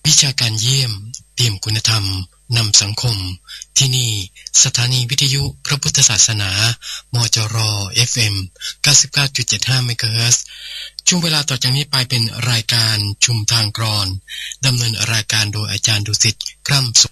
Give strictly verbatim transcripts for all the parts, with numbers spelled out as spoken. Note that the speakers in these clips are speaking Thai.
วิชาการเยี่ยมเตรียมคุณธรรมนำสังคมที่นี่สถานีวิทยุพระพุทธศาสนามจร เอฟ เอ็ม เก้าสิบเก้าจุดเจ็ดห้า เมกะเฮิรตซ์ช่วงเวลาต่อจากนี้ไปเป็นรายการชุมทางกรอนดำเนินรายการโดยอาจารย์ดุสิตกล้ำสุข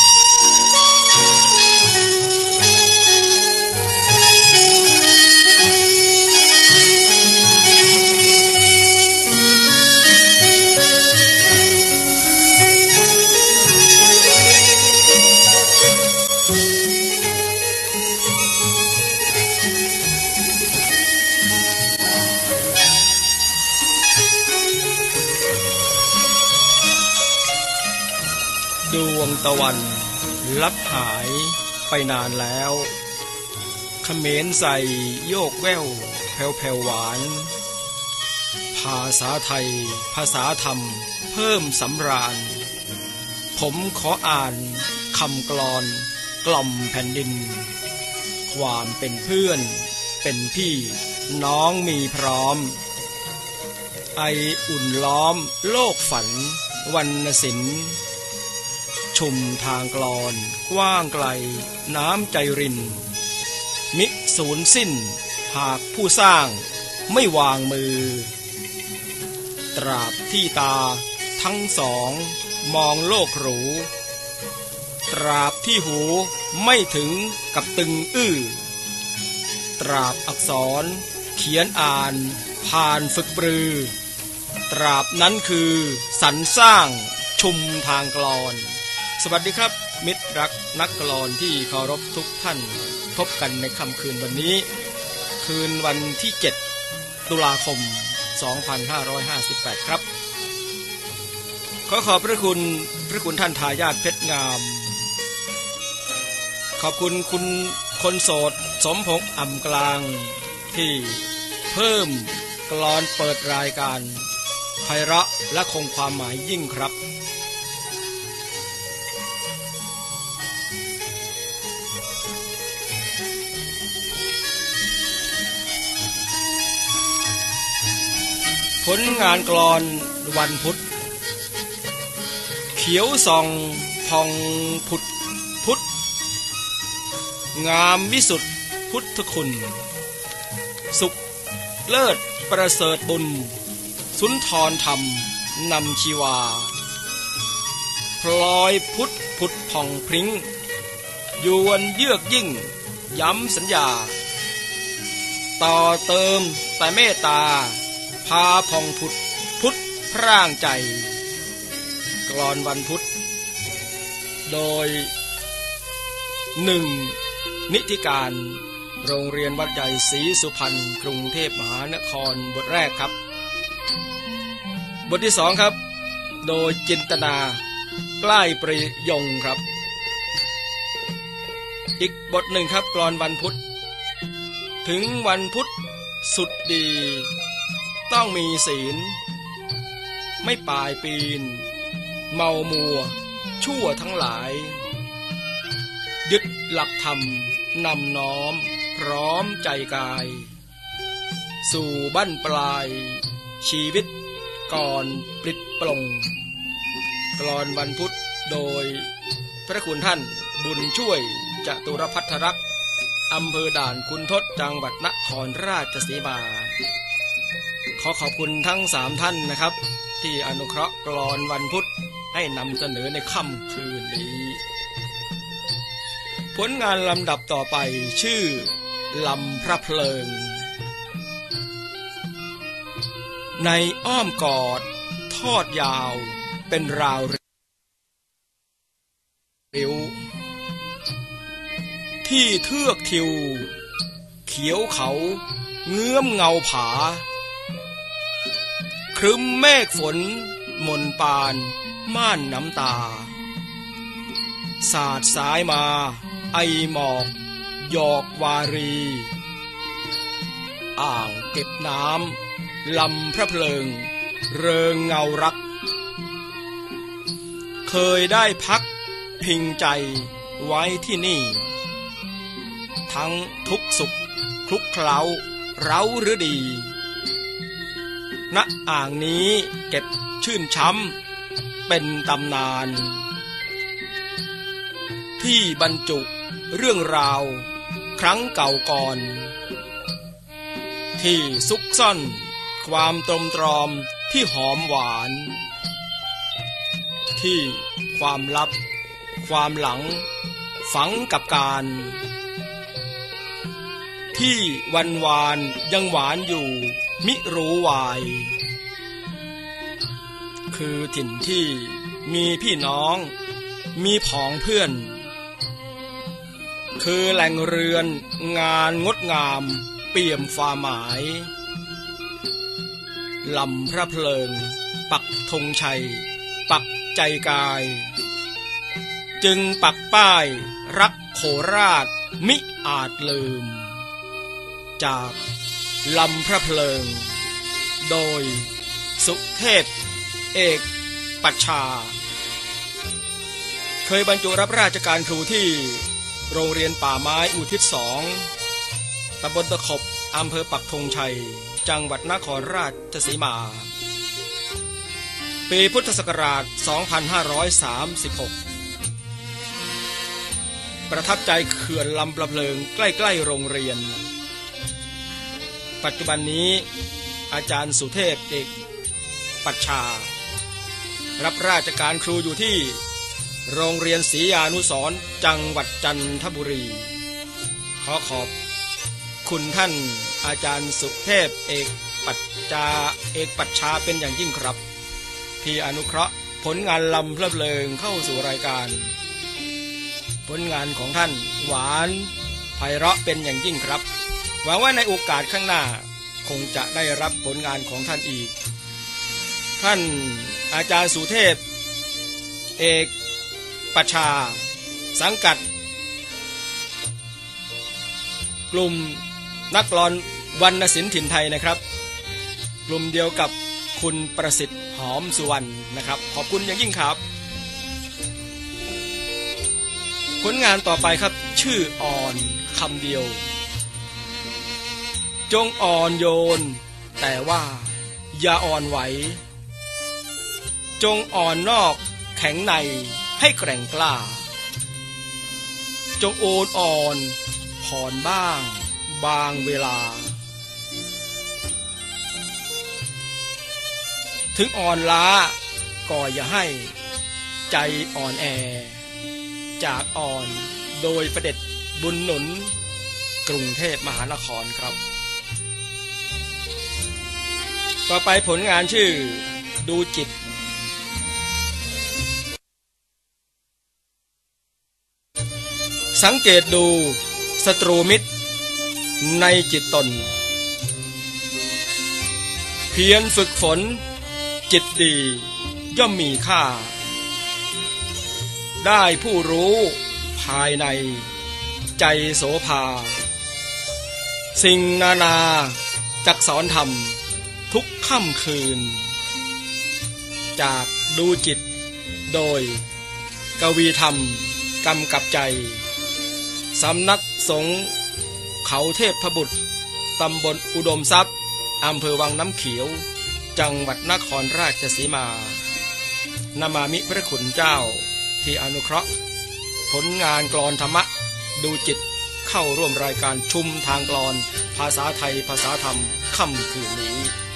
ดวงตะวันลับหายไปนานแล้วเขมรใส่โยกแว่วแผ่วแผ่วหวานภาษาไทยภาษาธรรมเพิ่มสำราญผมขออ่านคำกลอนกล่อมแผ่นดินความเป็นเพื่อนเป็นพี่น้องมีพร้อมไออุ่นล้อมโลกฝันวรรณศิลป์ชุมทางกลอนกว้างไกลน้ำใจรินมิสูญสิ้นหากผู้สร้างไม่วางมือตราบที่ตาทั้งสองมองโลกหรูตราบที่หูไม่ถึงกับตึงอื้อตราบอักษรเขียนอ่านผ่านฝึกปรือตราบนั้นคือสรรสร้างชุมทางกลอนสวัสดีครับมิตรรักนักกลอนที่เคารพทุกท่านพบกันในค่ำคืนวันนี้คืนวันที่เจ็ดตุลาคมสองพันห้าร้อยห้าสิบแปดครับขอขอบพระคุณพระคุณท่านทายาทเพชรงามขอบคุณคุณคนโสดสมพงษ์อ่ำกลางที่เพิ่มกลอนเปิดรายการไพเราะและคงความหมายยิ่งครับผลงานกลอนวันพุธเขียวส่องผ่องผุดพุทธงามวิสุทธิพุทธคุณสุขเลิศประเสริฐบุญสุนทรธรรมนำชีวาพลอยพุทธผุดผ่องพริ้งยวนเยือกยิ่งย้ำสัญญาต่อเติมแต่เมตตาพาผ่องผุดพุทธพร่างใจกลอนวันพุธโดยหนึ่งนิติการโรงเรียนวัดใหญ่ศรีสุพรรณกรุงเทพมหานครบทแรกครับบทที่สองครับโดยจินตนาใกล้ประยงครับอีกบทหนึ่งครับกลอนวันพุธถึงวันพุธสุดดีต้องมีศีลไม่ป่ายปีนเมามัวชั่วทั้งหลายยึดหลักธรรมนำน้อมพร้อมใจกายสู่บั้นปลายชีวิตก่อนปลิดปลงกลอนวันพุธโดยพระคุณท่านบุญช่วยจตุรภัทรรักษ์อำเภอด่านคุณทศจังหวัดนครราชสีมาขอขอบคุณทั้งสามท่านนะครับที่อนุเคราะห์กลอนวันพุธให้นำเสนอในค่ำคืนนี้ผลงานลำดับต่อไปชื่อลำพระเพลิงในอ้อมกอดทอดยาวเป็นราวริ้วที่เทือกทิวเขียวเขาเงื้อมเงาผาครึ้มเมฆฝนมนปานม่านน้ำตาสาดสายมาไอหมอกหยอกวารีอ่างเก็บน้ำลำพระเพลิงเริงเงารักเคยได้พักพิงใจไว้ที่นี่ทั้งทุกสุขคลุกเคล้าเร้าหรือดีณอ่างนี้เก็บชื่นช้ำเป็นตำนานที่บรรจุเรื่องราวครั้งเก่าก่อนที่ซุกซ่อนความตรมตรอมที่หอมหวานที่ความลับความหลังฝังกับการที่วันวานยังหวานอยู่มิรู้วายคือถิ่นที่มีพี่น้องมีผองเพื่อนคือแหล่งเรือนงานงดงามเปี่ยมความหมายลำพระเพลิงปักธงชัยปักใจกายจึงปักป้ายรักโคราชมิอาจลืมจากลำพระเพลิงโดยสุเทพเอกปัชชาเคยบรรจุรับราชการครูที่โรงเรียนป่าไม้อุทิศสองตำบลตะขบอำเภอปักธงชัยจังหวัดนครราชสีมาปีพุทธศักราชสองพันห้าร้อยสามสิบหกประทับใจเขื่อนลำประเพลิงใกล้ๆโรงเรียนปัจจุบันนี้อาจารย์สุเทพเอกปัชชารับราชการครูอยู่ที่โรงเรียนศรียานุสรณ์จังหวัดจันทบุรีขอขอบคุณท่านอาจารย์สุเทพเอกปัชชาเอกปัชชาเป็นอย่างยิ่งครับที่อนุเคราะห์ผลงานลำเพลิงเข้าสู่รายการผลงานของท่านหวานไพเราะเป็นอย่างยิ่งครับหวังว่าในโอกาสข้างหน้าคงจะได้รับผลงานของท่านอีกท่านอาจารย์สุเทพเอกปัชชาสังกัดกลุ่มนักกลอนวรรณศิลป์ถิ่นไทยนะครับกลุ่มเดียวกับคุณประสิทธิ์หอมสุวรรณนะครับขอบคุณอย่างยิ่งครับผลงานต่อไปครับชื่ออ่อนคำเดียวจงอ่อนโยนแต่ว่าอย่าอ่อนไหวจงอ่อนนอกแข็งในให้แกร่งกล้าจงโอนอ่อนผ่อนบ้างบางเวลาถึงอ่อนล้าก็อย่าให้ใจอ่อนแอจากอ่อนโดยประเด็จบุญหนุนกรุงเทพมหานครครับต่อไปผลงานชื่อดูจิตสังเกตดูศัตรูมิตรในจิตตนเพียรฝึกฝนจิตดีย่อมมีค่าได้ผู้รู้ภายในใจโสภาสิ่งนานาจักสอนธรรมทุกค่ำคืนจากดูจิตโดยกวีธรรมกำกับใจสำนักสงฆ์เขาเทพบุตรตำบลอุดมทรัพย์อำเภอวังน้ำเขียวจังหวัดนครราชสีมานามามิพระคุณเจ้าที่อนุเคราะห์ผลงานกลอนธรรมะดูจิตเข้าร่วมรายการชุมทางกลอนภาษาไทยภาษาธรรมค่ำคืนนี้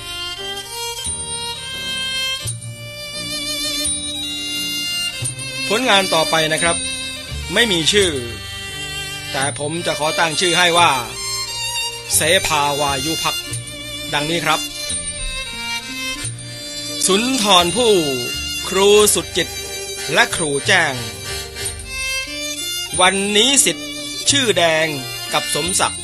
ผลงานต่อไปนะครับไม่มีชื่อแต่ผมจะขอตั้งชื่อให้ว่าเสภาวายุภักดิ์ดังนี้ครับสุนทรผู้ครูสุดจิตและครูแจ้งวันนี้สิทธิ์ชื่อแดงกับสมศักดิ์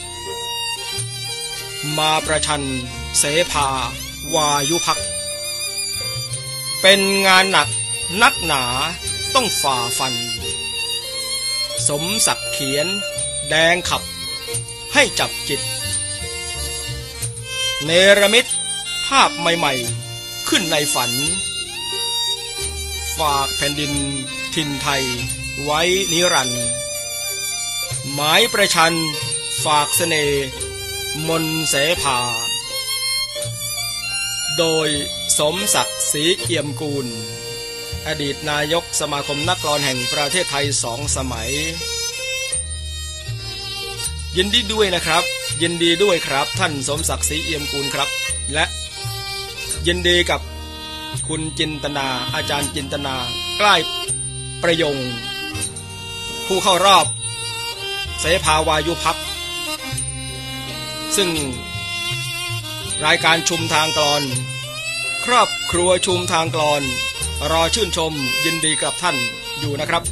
มาประชันเสภาวายุภักดิ์เป็นงานหนักนักหนาต้องฝ่าฟันสมศักดิ์เขียนแดงขับให้จับจิตเนรมิตภาพใหม่ๆขึ้นในฝันฝากแผ่นดินถิ่นไทยไว้นิรันดร์หมายประชันฝากเสน่ห์มนต์เสภาโดยสมศักดิ์ศรีเอี่ยมกูลอดีตนายกสมาคมนักกลอนแห่งประเทศไทยสองสมัยยินดีด้วยนะครับยินดีด้วยครับท่านสมศักดิ์ศรีเอี่ยมกูลครับและยินดีกับคุณจินตนาอาจารย์จินตนาใกล้ประยงผู้เข้ารอบเสภาวายุพักซึ่งรายการชุมทางกลอนครอบครัวชุมทางกลอนรอชื่นชมยินดีกับท่านอยู่นะครับ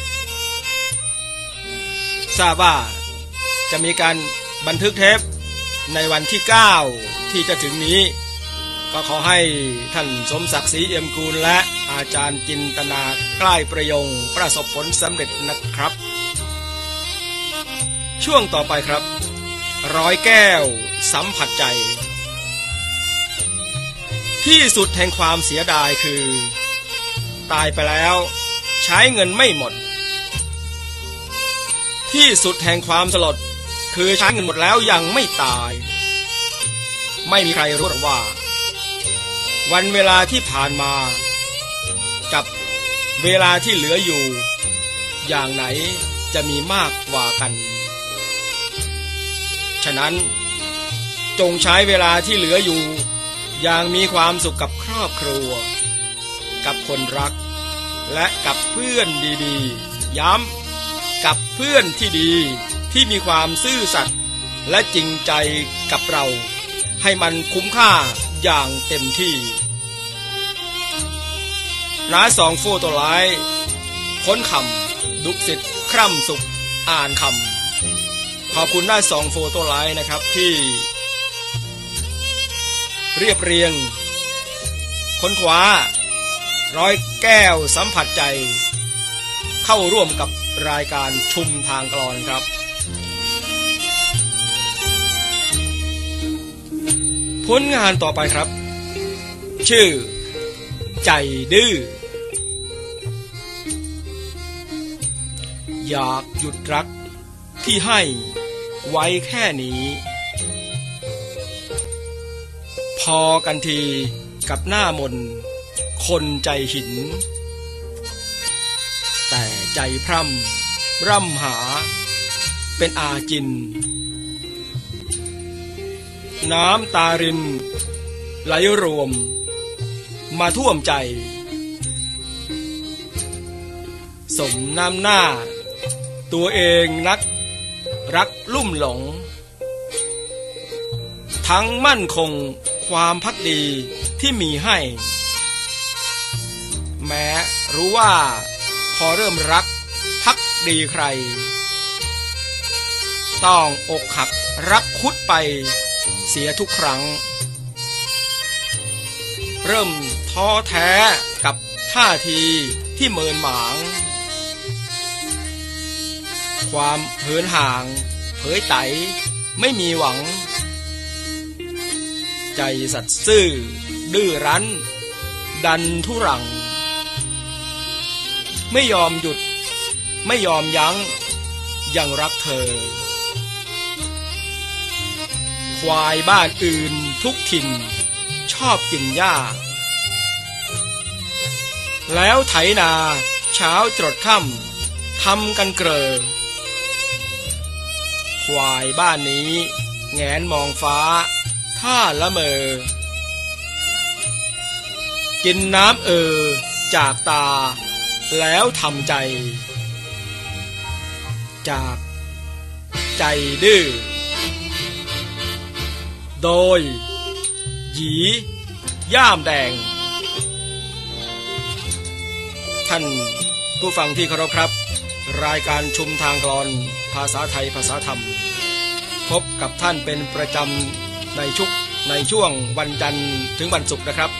ทราบว่าจะมีการบันทึกเทปในวันที่เก้าที่จะถึงนี้ก็ขอให้ท่านสมศักดิ์ศรีเอี่ยมกูลและอาจารย์จินตนาใกล้ประยงประสบผลสำเร็จนะครับช่วงต่อไปครับร้อยแก้วสัมผัสใจที่สุดแห่งความเสียดายคือตายไปแล้วใช้เงินไม่หมดที่สุดแห่งความสลดคือใช้เงินหมดแล้วยังไม่ตายไม่มีใครรู้หรอกว่าวันเวลาที่ผ่านมากับเวลาที่เหลืออยู่อย่างไหนจะมีมากกว่ากันฉะนั้นจงใช้เวลาที่เหลืออยู่อย่างมีความสุขกับครอบครัวกับคนรักและกับเพื่อนดีๆย้ำกับเพื่อนที่ดีที่มีความซื่อสัตย์และจริงใจกับเราให้มันคุ้มค่าอย่างเต็มที่น้าสองโฟโตไลท์ค้นคำดุสิตคร่ำสุขอ่านคำขอบคุณน้าสองโฟโตไลท์นะครับที่เรียบเรียงค้นคว้าร้อยแก้วสัมผัสใจเข้าร่วมกับรายการชุมทางกลอนครับผลงานต่อไปครับชื่อใจดื้ออยากหยุดรักที่ให้ไว้แค่นี้พอกันทีกับหน้ามนคนใจหินแต่ใจพร่ำร่ำหาเป็นอาจินน้ำตารินไหลรวมมาท่วมใจสมน้ำหน้าตัวเองนักรักลุ่มหลงทั้งมั่นคงความภักดีที่มีให้แม้รู้ว่าพอเริ่มรักภักดีใครต้องอกหักรักคุดไปเสียทุกครั้งเริ่มท้อแท้กับท่าทีที่เมินหมางความเหินห่างเผยไตไม่มีหวังใจสัตย์ซื่อดื้อรั้นดันทุรังไม่ยอมหยุดไม่ยอมยั้งยังรักเธอควายบ้านอื่นทุกถิ่นชอบกินหญ้าแล้วไถนาเช้าจรดค่ำทำกันเกลอควายบ้านนี้แงนมองฟ้าท่าละเมอกินน้ำเออจากตาแล้วทำใจจากใจดื้อโดยหยีย่ามแดงท่านผู้ฟังที่เคารพครับรายการชุมทางกลอนภาษาไทยภาษาธรรมพบกับท่านเป็นประจำในชุกในช่วงวันจันทร์ถึงวันศุกร์นะครับ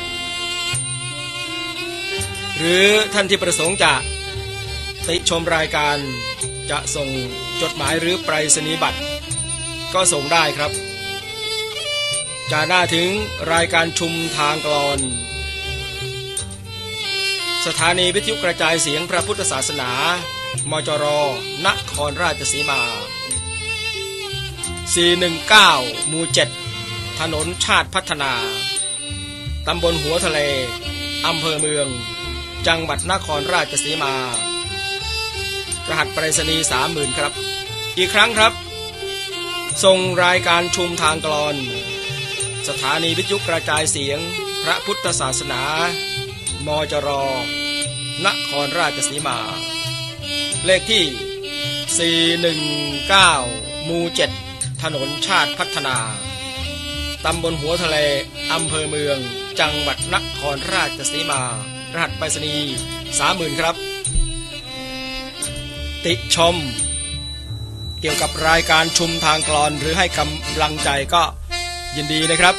หรือท่านที่ประสงค์จะติชมรายการจะส่งจดหมายหรือไปรษณียบัตรก็ส่งได้ครับจะหน้าถึงรายการชุมทางกลอนสถานีวิทยุกระจายเสียงพระพุทธศาสนามจร.นครราชสีมาสี่หนึ่งเก้าหมู่เจ็ดถนนชาติพัฒนาตำบลหัวทะเลอำเภอเมืองจังหวัดนครราชสีมารหัสไปรษณีย์ สามหมื่น ครับอีกครั้งครับส่งรายการชุมทางกลอนสถานีวิทยุกระจายเสียงพระพุทธศาสนามจรนครราชสีมาเลขที่สี่หนึ่งเก้าหมู่เจ็ดถนนชาติพัฒนาตำบลหัวทะเลอำเภอเมืองจังหวัดนครราชสีมารหัสไปรษณีย์ สามหมื่น ครับติชมเกี่ยวกับรายการชุมทางกลอนหรือให้กำลังใจก็ยินดีนะครับ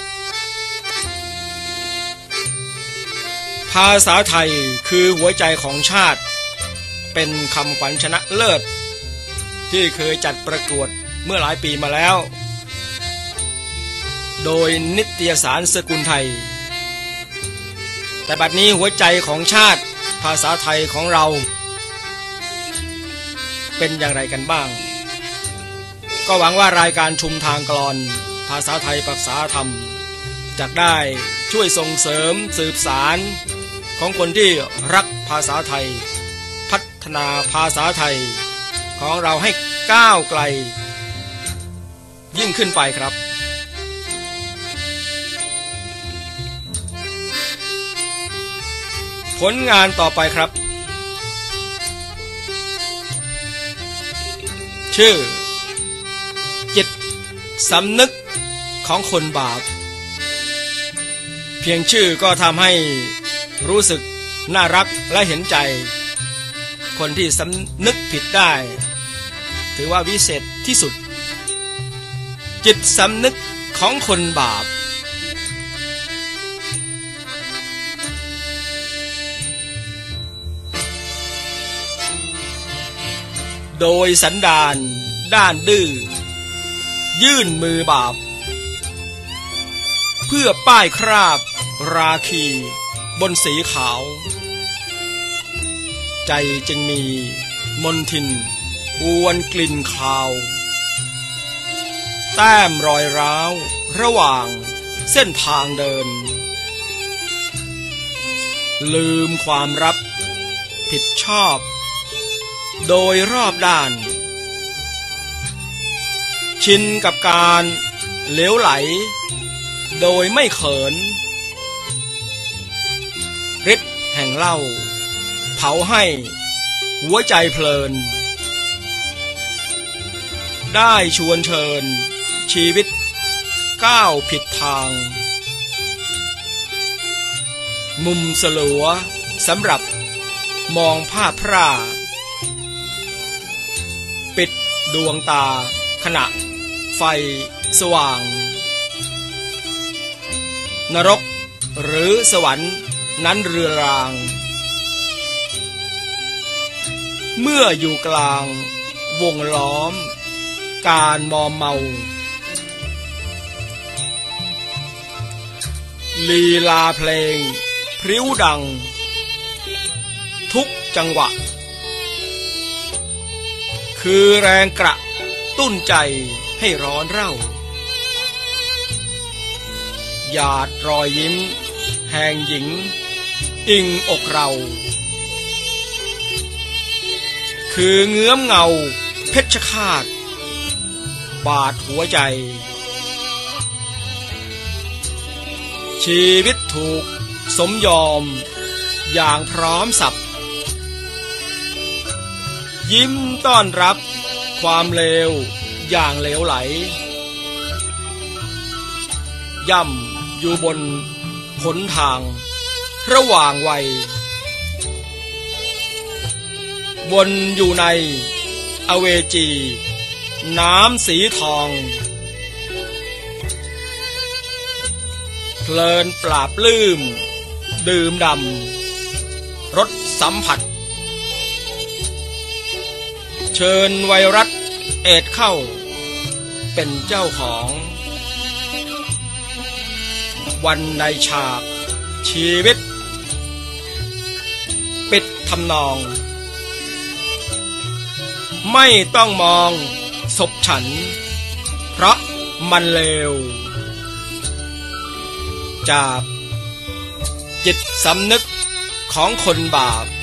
ภาษาไทยคือหัวใจของชาติเป็นคำขวัญชนะเลิศที่เคยจัดประกวดเมื่อหลายปีมาแล้วโดยนิตยสารสกุลไทยแต่บัดนี้หัวใจของชาติภาษาไทยของเราเป็นอย่างไรกันบ้างก็หวังว่ารายการชุมทางกลอนภาษาไทยภาษาธรรมจะได้ช่วยส่งเสริมสืบสารของคนที่รักภาษาไทยพัฒนาภาษาไทยของเราให้ก้าวไกลยิ่งขึ้นไปครับผลงานต่อไปครับชื่อจิตสำนึกของคนบาปเพียงชื่อก็ทำให้รู้สึกน่ารักและเห็นใจคนที่สำนึกผิดได้ถือว่าวิเศษที่สุดจิตสำนึกของคนบาปโดยสันดานด้านดื้อยื่นมือบาปเพื่อป้ายคราบราคีบนสีขาวใจจึงมีมนทินอวนกลิ่นคาวแต้มรอยร้าวระหว่างเส้นทางเดินลืมความรับผิดชอบโดยรอบด้านชินกับการเหลวไหลโดยไม่เขินฤทธิ์แห่งเหล้าเผาให้หัวใจเพลินได้ชวนเชิญชีวิตก้าวผิดทางมุมสลัวสำหรับมองภาพพร่าปิดดวงตาขณะไฟสว่างนรกหรือสวรรค์นั้นเรือรางเมื่ออยู่กลางวงล้อมการมอมเมาลีลาเพลงพริ้วดังทุกจังหวะคือแรงกระตุ้นใจให้ร้อนเร่าหยาดรอยยิ้มแห่งหญิงอิงอกเราคือเงื้อมเงาเพชฌฆาตบาดหัวใจชีวิตถูกสมยอมอย่างพร้อมสับยิ้มต้อนรับความเลวอย่างเหลวไหลย่ำอยู่บนหนทางระหว่างวัยวนอยู่ในอเวจีน้ำสีทองเพลินปราบลืมดื่มดำรสสัมผัสเชิญไวรัสเอดเข้าเป็นเจ้าของวันในฉากชีวิตปิดทำนองไม่ต้องมองศพฉันเพราะมันเลวจากจิตสำนึกของคนบาป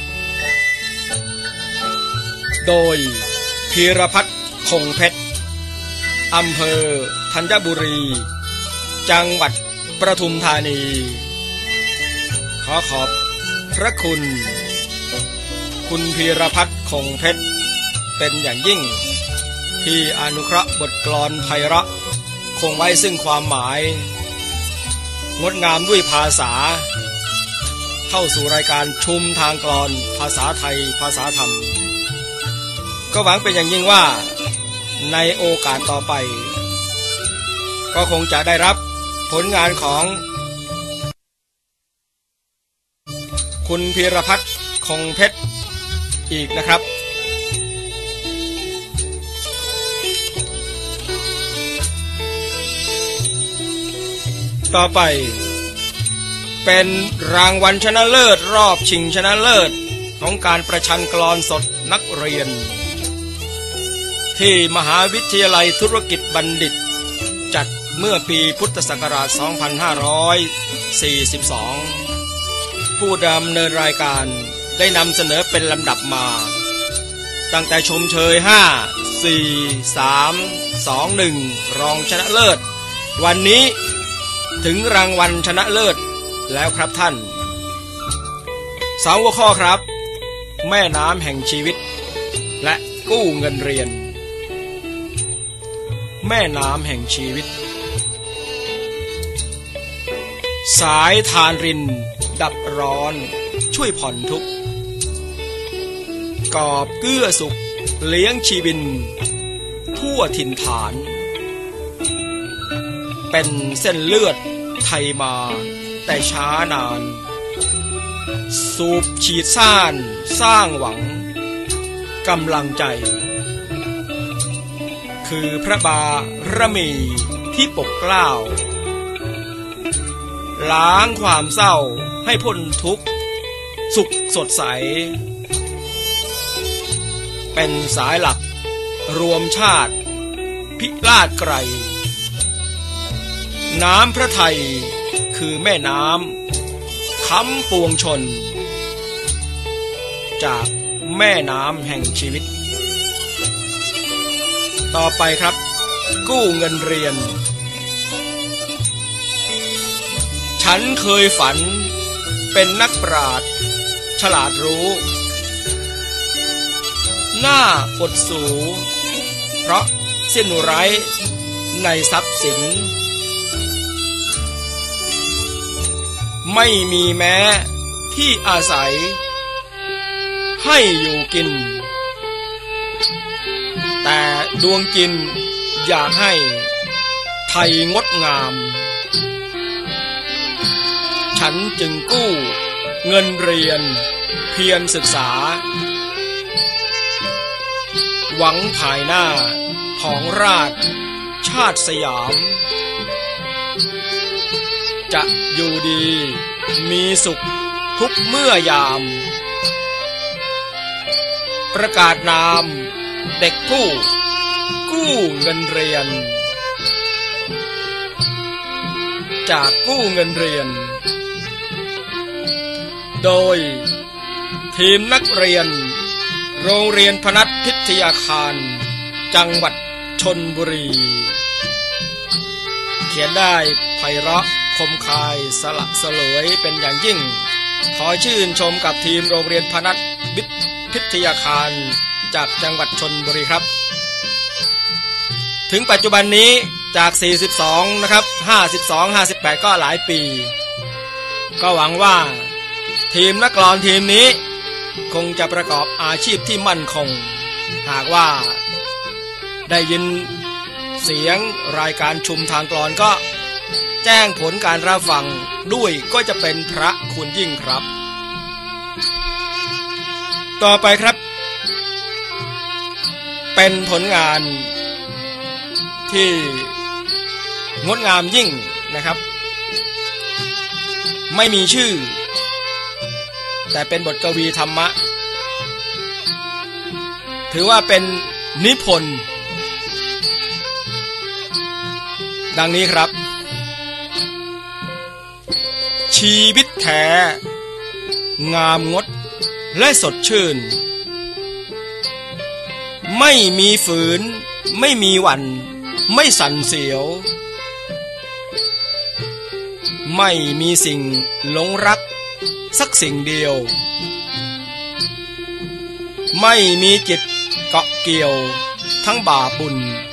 โดยพีรพัฒน์คงเพชรอำเภอธัญบุรีจังหวัดปทุมธานีขอขอบพระคุณคุณพีรพัฒน์คงเพชรเป็นอย่างยิ่งที่อนุเคราะห์บทกลอนไพเราะคงไว้ซึ่งความหมายงดงามด้วยภาษาเข้าสู่รายการชุมทางกลอนภาษาไทยภาษาธรรมก็หวังเป็นอย่างยิ่งว่าในโอกาสต่อไปก็คงจะได้รับผลงานของคุณพีรพัฒน์คงเพชรอีกนะครับต่อไปเป็นรางวัลชนะเลิศรอบชิงชนะเลิศของการประชันกลอนสดนักเรียนที่มหาวิทยาลัยธุรกิจบัณฑิตจัดเมื่อปีพุทธศักราช สองพันห้าร้อยสี่สิบสอง ผู้ดำเนินรายการได้นำเสนอเป็นลำดับมาตั้งแต่ชมเชยห้า สี่ สาม สอง หนึ่งรองชนะเลิศวันนี้ถึงรางวัลชนะเลิศแล้วครับท่านสองหัวข้อครับแม่น้ำแห่งชีวิตและกู้เงินเรียนแม่น้ำแห่งชีวิตสายทานรินดับร้อนช่วยผ่อนทุกข์กอบเกื้อสุขเลี้ยงชีวินทั่วถิ่นฐานเป็นเส้นเลือดไทยมาแต่ช้านานสูบฉีดซ่านสร้างหวังกำลังใจคือพระบารมีที่ปกเกล้าล้างความเศร้าให้พ้นทุกข์สุขสดใสเป็นสายหลักรวมชาติพิราชไกรน้ำพระทัยคือแม่น้ำค้ำปวงชนจากแม่น้ำแห่งชีวิตต่อไปครับกู้เงินเรียนฉันเคยฝันเป็นนักปราชญ์ฉลาดรู้หน้าอดสูเพราะสิ้นไร้ในทรัพย์สินไม่มีแม้ที่อาศัยให้อยู่กินแต่ดวงกินอยากให้ไทยงดงามฉันจึงกู้เงินเรียนเพียรศึกษาหวังภายหน้าของราชชาติสยามจะอยู่ดีมีสุขทุกเมื่อยามประกาศนามเด็กกู้กู้เงินเรียนจากกู้เงินเรียนโดยทีมนักเรียนโรงเรียนพนัสพิทยาคารจังหวัดชลบุรีเขียนได้ไพเราะคมคายสละสลวยเป็นอย่างยิ่งขอชื่นชมกับทีมโรงเรียนพนัสพิทยาคารจากจังหวัดชลบุรีครับถึงปัจจุบันนี้จากสี่สิบสองนะครับห้าสิบสอง ห้าสิบแปดก็หลายปีก็หวังว่าทีมนักกลอนทีมนี้คงจะประกอบอาชีพที่มั่นคงหากว่าได้ยินเสียงรายการชุมทางกลอนก็แจ้งผลการรับฟังด้วยก็จะเป็นพระคุณยิ่งครับต่อไปครับเป็นผลงานที่งดงามยิ่งนะครับไม่มีชื่อแต่เป็นบทกวีธรรมะถือว่าเป็นนิพนธ์ดังนี้ครับชีวิตแท้งามงดและสดชื่นไม่มีฝืนไม่มีหวั่นไม่สั่นเสียวไม่มีสิ่งหลงรักสักสิ่งเดียวไม่มีจิตเกาะเกี่ยวทั้งบาปบุญ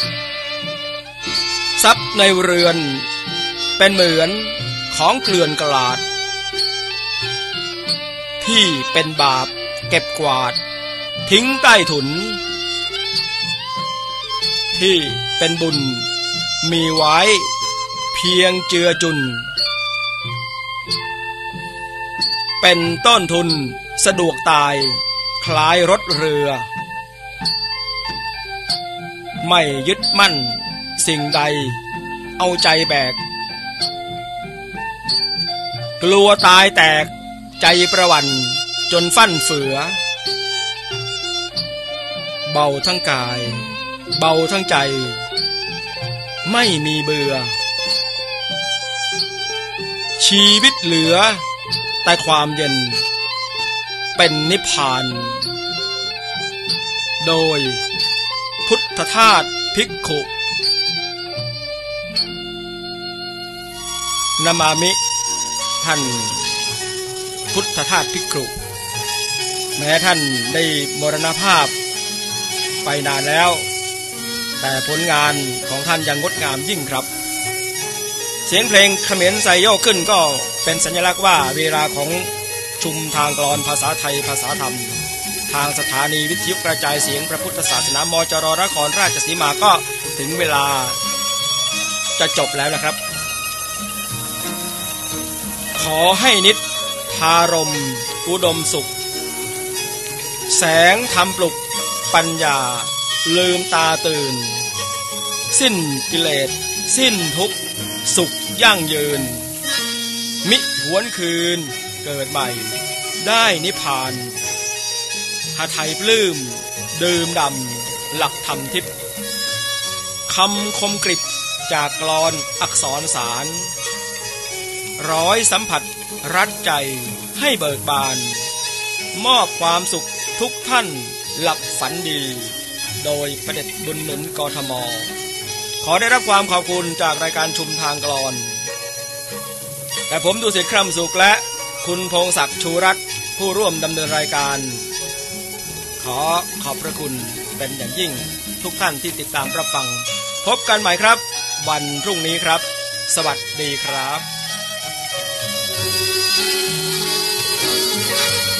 ทรัพย์ในเรือนเป็นเหมือนของเกลื่อนกลาดที่เป็นบาปเก็บกวาดทิ้งใต้ถุนที่เป็นบุญมีไว้เพียงเจือจุนเป็นต้นทุนสะดวกตายคล้ายรถเรือไม่ยึดมั่นสิ่งใดเอาใจแบกกลัวตายแตกใจประวันจนฟั่นเฟือเบาทั้งกายเบาทั้งใจไม่มีเบื่อชีวิตเหลือแต่ความเย็นเป็นนิพพานโดยพุทธทาสภิกขุนามามิท่านพุทธทาสภิกขุแม้ท่านได้มรณภาพไปนานแล้วแต่ผลงานของท่านยังงดงามยิ่งครับเสียงเพลงเขมรไซโยกขึ้นก็เป็นสัญลักษณ์ว่าเวลาของชุมทางกลอนภาษาไทยภาษาธรรมทางสถานีวิทยุกระจายเสียงพระพุทธศาสนามจรนครราชสีมาก็ถึงเวลาจะจบแล้วนะครับขอให้นิจทารมอุดมสุขแสงธรรมปลุกปัญญาลืมตาตื่นสิ้นกิเลสสิ้นทุกข์สุขยั่งยืนมิหวนคืนเกิดใหม่ได้นิพพานหาไทยปลื้มดื่มดำหลักธรรมทิพย์คำคมกริบจากกลอนอักษรสารร้อยสัมผัสรัดใจให้เบิกบานมอบความสุขทุกท่านหลับฝันดีโดยพระเดชบุญหนุนกทม.ขอได้รับความขอบคุณจากรายการชุมทางกลอนแต่ผมดุสิตคร่ำสุขและคุณพงศักดิ์ชูรัตน์ผู้ร่วมดำเนินรายการขอขอบพระคุณเป็นอย่างยิ่งทุกท่านที่ติดตามรับฟังพบกันใหม่ครับวันพรุ่งนี้ครับสวัสดีครับ